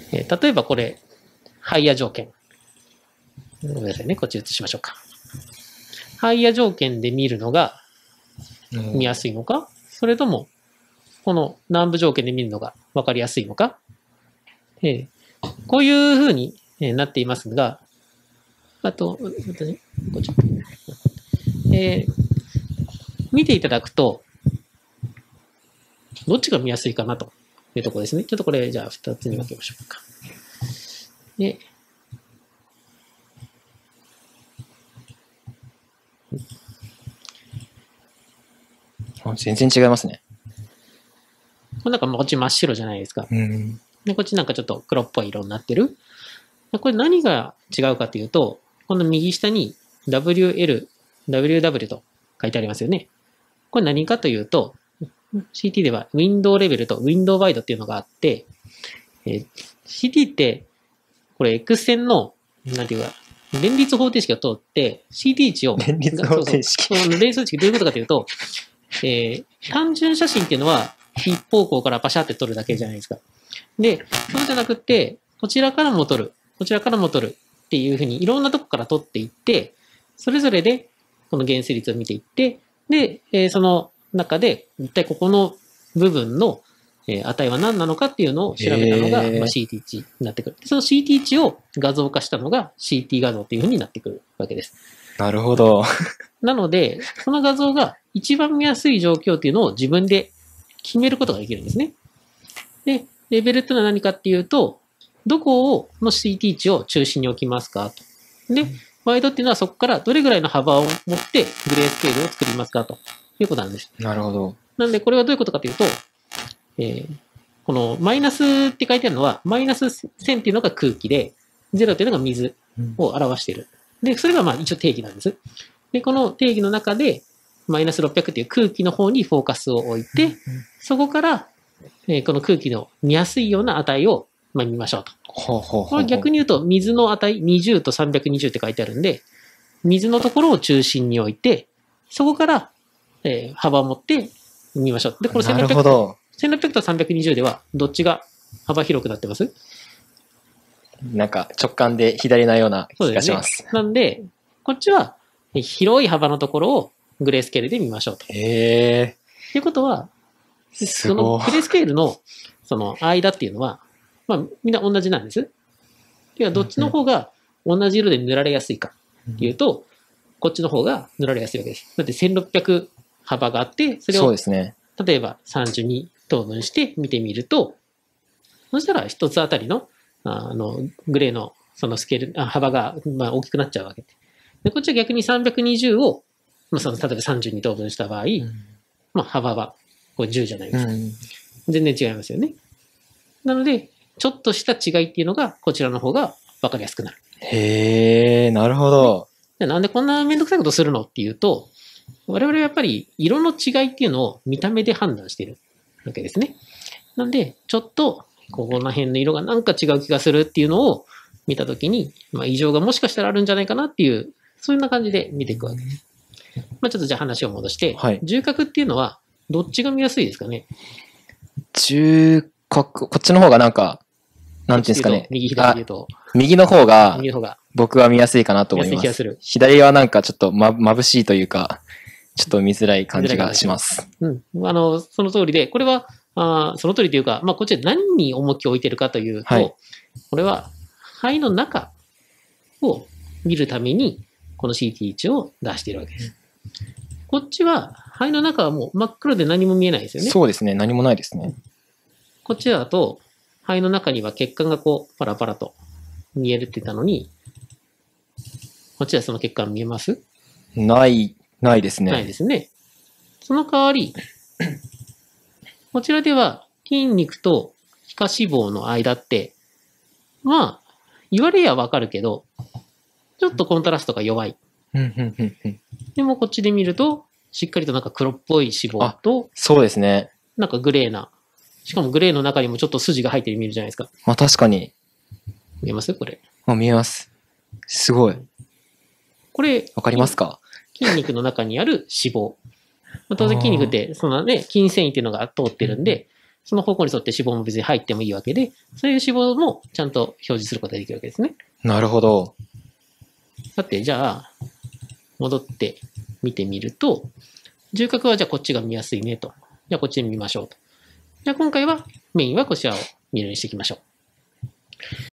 例えばこれ、ハイヤ条件。ごめんなさいね、こっち移しましょうか。ハイヤ条件で見るのが見やすいのか、それとも、この南部条件で見るのが分かりやすいのか。こういうふうになっていますが、あと、見ていただくと、どっちが見やすいかなというところですね。ちょっとこれ、じゃあ2つに分けましょうか。で、 全然違いますね。 なんかこっち真っ白じゃないですか。 うん、 で、こっちなんかちょっと黒っぽい色になってる。これ何が違うかというと、この右下に WL、WW と書いてありますよね。これ何かというと、CT では Window レベルと Window ワイドっていうのがあって、CT って、これ X 線の、なんていうか、連立方程式を通って、CT 値を、 連立方程式。 連立方程式どういうことかというと、単純写真っていうのは一方向からパシャって撮るだけじゃないですか。で、そうじゃなくて、こちらからも撮る、こちらからも撮るっていうふうにいろんなとこから撮っていって、それぞれでこの減衰率を見ていって、で、その中で一体ここの部分の値は何なのかっていうのを調べたのが、CT 値になってくる。その CT 値を画像化したのが CT 画像っていうふうになってくるわけです。 なるほど。 なので、その画像が一番見やすい状況っていうのを自分で決めることができるんですね。で、レベルっていうのは何かっていうと、どこの CT 値を中心に置きますかと。で、ワイドっていうのはそこからどれぐらいの幅を持ってグレースケールを作りますかということなんです。 なるほど。 なので、これはどういうことかというと、このマイナスって書いてあるのは、マイナス線っていうのが空気で、0っていうのが水を表している。で、それがまあ一応定義なんです。で、この定義の中で、マイナス600っていう空気の方にフォーカスを置いて、そこから、この空気の見やすいような値を見ましょうと。これ逆に言うと、水の値20と320って書いてあるんで、水のところを中心に置いて、そこから、幅を持って見ましょう。で、これ1600と320では、どっちが幅広くなってます？ なんか直感で左なような気がします。 なんで、こっちは広い幅のところをグレースケールで見ましょうと。 へー。 ということは、そのグレースケールのその間っていうのは、まあみんな同じなんです。ではどっちの方が同じ色で塗られやすいかっていうと、こっちの方が塗られやすいわけです。だって1600幅があって、それを例えば32等分して見てみると、そしたら一つあたりのグレーのそのスケール、幅が大きくなっちゃうわけで。こっちは逆に320を、その例えば32等分した場合、幅はこれ10じゃないですか。全然違いますよね。なので、ちょっとした違いっていうのが、こちらの方が分かりやすくなる。 へー、なるほど。 なんでこんなめんどくさいことするのっていうと、我々はやっぱり色の違いっていうのを見た目で判断しているわけですね。なんで、ちょっと、ここの辺の色がなんか違う気がするっていうのを見たときに、異常がもしかしたらあるんじゃないかなっていう、そういうような感じで見ていくわけです。ちょっとじゃあ話を戻して、重角っていうのはどっちが見やすいですかね？ 重角、こっちの方がなんか、なんていうんですかね。 右左で言うと。 右の方が、僕は見やすいかなと思います。左はなんかちょっと眩しいというか、ちょっと見づらい感じがします。 その通りで、これは、その通りというか、こっちで何に重きを置いてるかというと、これは肺の中を見るために、この CT 値を出しているわけです。こっちは、肺の中はもう真っ黒で何も見えないですよね。 そうですね。何もないですね。 こっちだと、肺の中には血管がこう、パラパラと見えるって言ったのに、こっちはその血管見えます？ ないですね。 ないですね。その代わり、こちらでは筋肉と皮下脂肪の間って、言われやわかるけど、ちょっとコントラストが弱い。でもこっちで見ると、しっかりとなんか黒っぽい脂肪と、 そうですね。 なんかグレーな、しかもグレーの中にもちょっと筋が入ってる見えるじゃないですか。 確かに。 見えますこれ。 見えます。すごい。 これ、 わかりますか？ 筋肉の中にある脂肪。当然筋肉って、そのね、筋繊維っていうのが通ってるんで、 その方向に沿って脂肪も別に入ってもいいわけで、そういう脂肪もちゃんと表示することができるわけですね。 なるほど。 だって、じゃあ、戻って見てみると、重角はじゃあこっちが見やすいねと。じゃあこっちで見ましょうと。じゃあ今回はメインはこちらを見るようにしていきましょう。